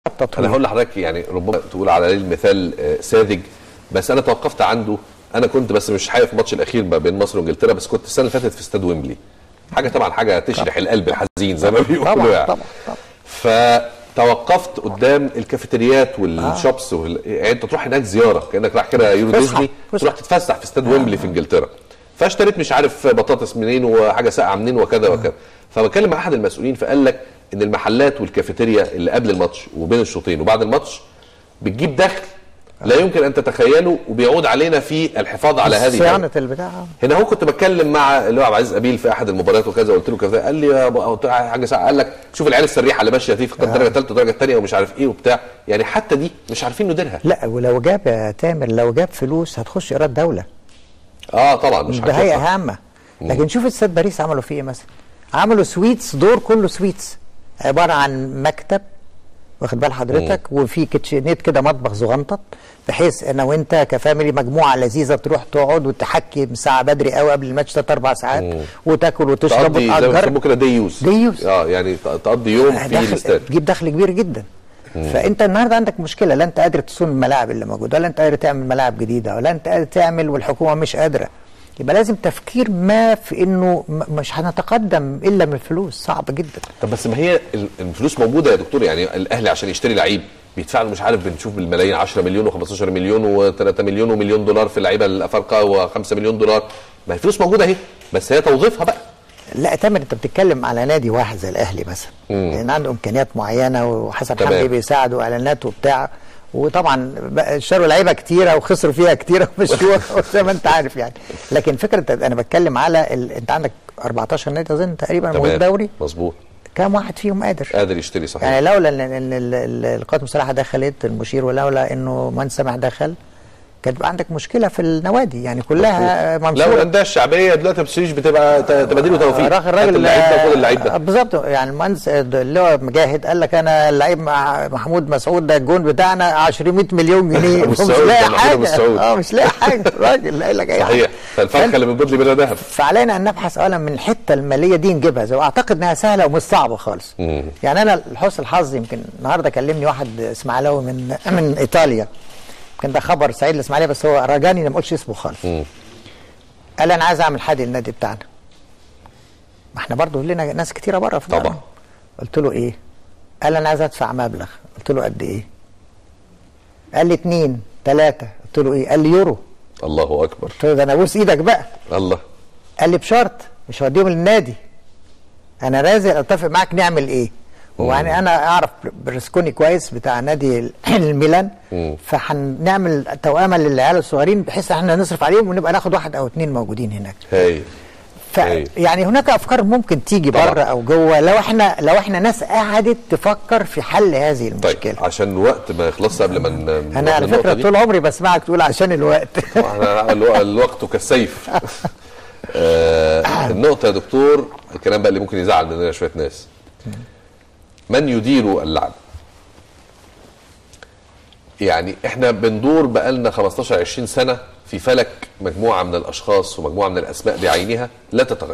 انا هقول لحضرتك يعني ربما تقول على المثال ساذج، بس انا توقفت عنده. انا كنت بس مش حقيقة في الماتش الاخير ما بين مصر وانجلترا، بس كنت السنه اللي فاتت في استاد ويمبلي. حاجه طبعا حاجه تشرح القلب الحزين زي ما بيقولوا يعني. فتوقفت قدام الكافيتريات والشوبس يعني انت تروح هناك زياره كانك رايح كده يورو ديزني، تروح تتفسح في استاد ويمبلي في انجلترا. فاشتريت مش عارف بطاطس منين وحاجه ساقعه منين وكذا وكذا. فبكلم مع احد المسؤولين فقال لك ان المحلات والكافيتيريا اللي قبل الماتش وبين الشوطين وبعد الماتش بتجيب دخل لا يمكن ان تتخيله، وبيعود علينا في الحفاظ على هذه صيانه البتاع. هنا هو كنت بتكلم مع اللي هو عبد العزيز ابيل في احد المباريات وكذا، قلت له كذا، قال لي حاجه ساعه، قال لك شوف العيال السريحه اللي ماشيه دي في الدرجه الثالثه والدرجه الثانيه ومش عارف ايه وبتاع، يعني حتى دي مش عارفين نديرها. لا ولو جاب يا تامر، لو جاب فلوس هتخش ايراد دوله. طبعا مش ده هي هامه. لكن شوف استاد باريس عملوا فيه ايه مثلا؟ عملوا سويتس، دور كله سويتس، عباره عن مكتب واخد بال حضرتك وفي كيتشنيت كده مطبخ صغنطط، بحيث انا وانت كفاميلي مجموعه لذيذه تروح تقعد وتحكي ساعه بدري قوي قبل الماتش 3-4 ساعات وتاكل وتشرب وتأجر. ممكن دي يوز يعني تقضي يوم في الاستاد، تجيب دخل كبير جدا. فانت النهارده عندك مشكله، لا انت قادر تصون الملاعب اللي موجوده، ولا انت قادر تعمل ملاعب جديده، ولا انت قادر تعمل والحكومه مش قادره. يبقى لازم تفكير ما في انه مش هنتقدم الا من الفلوس، صعب جدا. طب بس ما هي الفلوس موجوده يا دكتور، يعني الاهلي عشان يشتري لعيب بيدفع له مش عارف، بنشوف بالملايين 10 مليون و15 مليون و3 مليون ومليون دولار في اللعيبه الافارقه و5 مليون دولار. ما الفلوس موجوده اهي، بس هي توظيفها بقى. لا تامر، انت بتتكلم على نادي واحد زي الاهلي مثلا، لان عنده امكانيات معينه وحسن حمدي بيساعده اعلانات وبتاع، وطبعا اشتروا لعيبه كتيره وخسروا فيها كتيره ومشوها زي ما انت عارف يعني. لكن فكره انا بتكلم على انت عندك 14 نادي اظن تقريبا موجود دوري، مظبوط. كام واحد فيهم قادر يشتري؟ صحيح. يعني لولا ان القوات المسلحه دخلت المشير، ولولا انه مهندس سامح دخل، كانت بقى عندك مشكله في النوادي يعني كلها منصوره. لو الانديه الشعبيه دلوقتي بسيج بتبقى تبادل وتوفيق، الراجل اللعيب ده وخد اللعيب ده بالظبط. يعني المهندس اللي هو مجاهد قال لك انا اللعيب محمود مسعود ده الجون بتاعنا 100 مليون جنيه مش لاقي حاجه. مش لاقي حاجه الراجل قال لك اي حاجه. صحيح. فالفرخه اللي بتبيض لي بلا ذهب. فعلينا ان نبحث اولا من الحته الماليه دي نجيبها، واعتقد انها سهله ومش صعبه خالص. يعني انا لحسن الحظ يمكن النهارده كلمني واحد اسماعيلاوي من ايطاليا، كان ده خبر سعيد للاسماعيليه، بس هو رجاني ما اقولش اسمه خالص. قال لي انا عايز اعمل حادي للنادي بتاعنا. ما احنا برضه لنا ناس كتيره بره في طبعا. قلت له ايه؟ قال لي انا عايز ادفع مبلغ. قلت له قد ايه؟ قال لي 2 3. قلت له ايه؟ قال لي يورو. الله اكبر. قلت له ده انا ابوس ايدك بقى. الله. قال لي بشرط مش هوديهم للنادي، انا رازق اتفق معاك نعمل ايه. ويعني انا اعرف برسكوني كويس بتاع نادي الميلان، فهنعمل توأمه للعيال الصغيرين بحيث احنا نصرف عليهم ونبقى ناخد 1 أو 2 موجودين هناك. يعني هناك افكار ممكن تيجي بره او جوه، لو احنا ناس قعدت تفكر في حل هذه المشكله. طيب عشان الوقت ما يخلصش قبل ما انا على فكره طول عمري بسمعك تقول عشان الوقت. الوقت كالسيف. النقطه يا دكتور، الكلام بقى اللي ممكن يزعل مننا شويه ناس، من يدير اللعب. يعني احنا بندور بقالنا 15-20 سنه في فلك مجموعه من الاشخاص ومجموعه من الاسماء بعينها لا تتغير.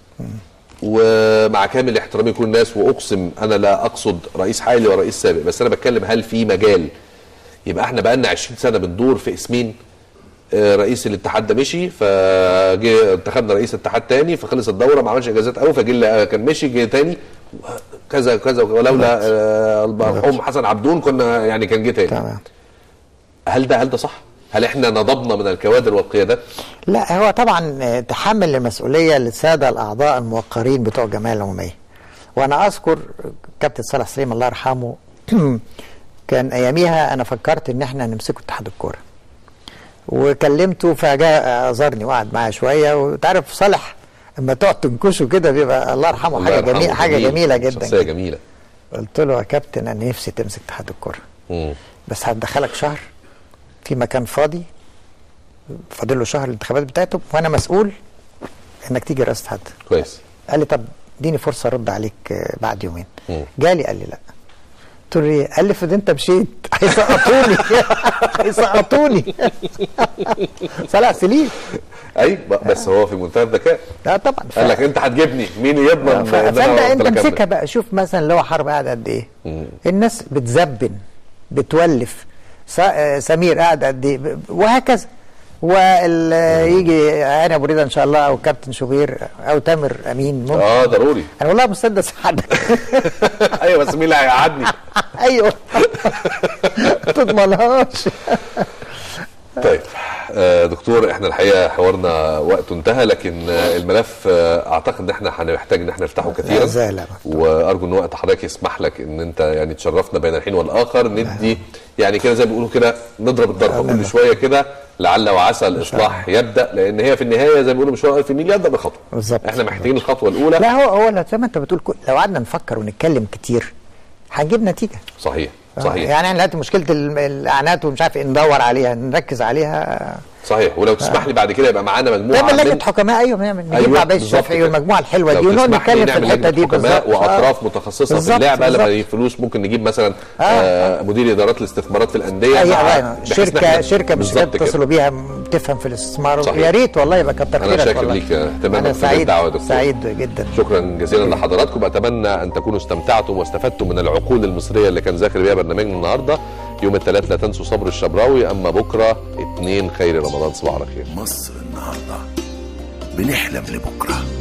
ومع كامل احترامي لكل الناس، واقسم انا لا اقصد رئيس حالي ورئيس سابق، بس انا بتكلم هل في مجال يبقى احنا بقالنا 20 سنه بندور في اسمين؟ رئيس الاتحاد ده مشي، فجه انتخبنا رئيس اتحاد تاني، فخلص الدوره ما عملش انجازات قوي، فجه كان مشي جه تاني كذا كذا، ولولا المرحوم حسن عبدون كنا يعني كان جه تاني. هل ده صح؟ هل احنا نضبنا من الكوادر والقيادات؟ لا، هو طبعا تحمل المسؤوليه للساده الاعضاء الموقرين بتوع الجمعيه العموميه. وانا اذكر كابتن صالح سليم الله يرحمه كان اياميها انا فكرت ان احنا نمسكه اتحاد الكوره، وكلمته فجاء زارني وقعد معايا شويه. وتعرف صالح اما تقعد تنكشه كده بيبقى الله يرحمه حاجه جميله جدا، شخصيه جميله. قلت له يا كابتن انا نفسي تمسك اتحاد الكوره، بس هتدخلك شهر في مكان فاضي، فاضل له شهر الانتخابات بتاعته، وانا مسؤول انك تيجي رئيس اتحاد. كويس. قال لي طب اديني فرصه ارد عليك بعد يومين. جالي قال لي لا، قلت له ايه؟ قال لي افرض انت مشيت هيسقطوني هيسقطوني. صلاح سليم. ايوه بس هو في منتهى الذكاء. لا طبعا. قال لك انت هتجيبني، مين يضمن؟ فانت امسكها بقى، شوف مثلا اللي هو حرب قاعد قد ايه. الناس بتزبن بتولف، سمير قاعد قد ايه، وهكذا. ويجي هاني ابو ريده ان شاء الله، او كابتن شوبير، او تامر امين ممكن. ضروري. انا والله مستعد اساعدك. ايوه بس مين اللي هيقعدني؟ ايوه ما تضمنهاش. طيب دكتور، احنا الحقيقه حوارنا وقته انتهى، لكن الملف اعتقد ان احنا هنحتاج ان احنا نفتحه كثيرا، وارجو ان وقت حضرتك يسمح لك ان انت يعني تشرفنا بين الحين والاخر، ندي يعني كده زي ما بيقولوا كده، نضرب الضربه كل شويه كده، لعل وعسى الاصلاح يبدا، لان هي في النهايه زي ما بيقولوا مش واقف في النيل، يبدا بخطوه. بالظبط. احنا محتاجين الخطوه الاولى. لا هو زي ما انت بتقول، لو قعدنا نفكر ونتكلم كتير هنجيب نتيجه. صحيح. يعني احنا دلوقتي مشكله الاعلانات ومش عارف ندور عليها، نركز عليها. صحيح. ولو تسمح لي بعد كده يبقى معانا مجموعه من لجنه حكماء. ايوه نجيب مع باشا الشافعي والمجموعه الحلوه دي، ونقعد نتكلم في الحته دي. بالظبط. واطراف متخصصه في اللعبه، لما يجيب فلوس ممكن نجيب مثلا مدير ادارات الاستثمارات في الانديه. شركه مش تتصلوا بيها تفهم في الاستثمار. يا ريت والله، يبقى كتر خيرك. انا شاكر ليك اهتمامك في الدعوه يا دكتور. سعيد جدا. شكرا جزيلا لحضراتكم. اتمنى ان تكونوا استمتعتم واستفدتم من العقول المصريه اللي كان ذاكر بيها برنامجنا النهارده. يوم الثلاث لا تنسوا صبر الشبراوي، اما بكره 2 خير رمضان. صباح على خير. مصر النهارده بنحلم لبكره.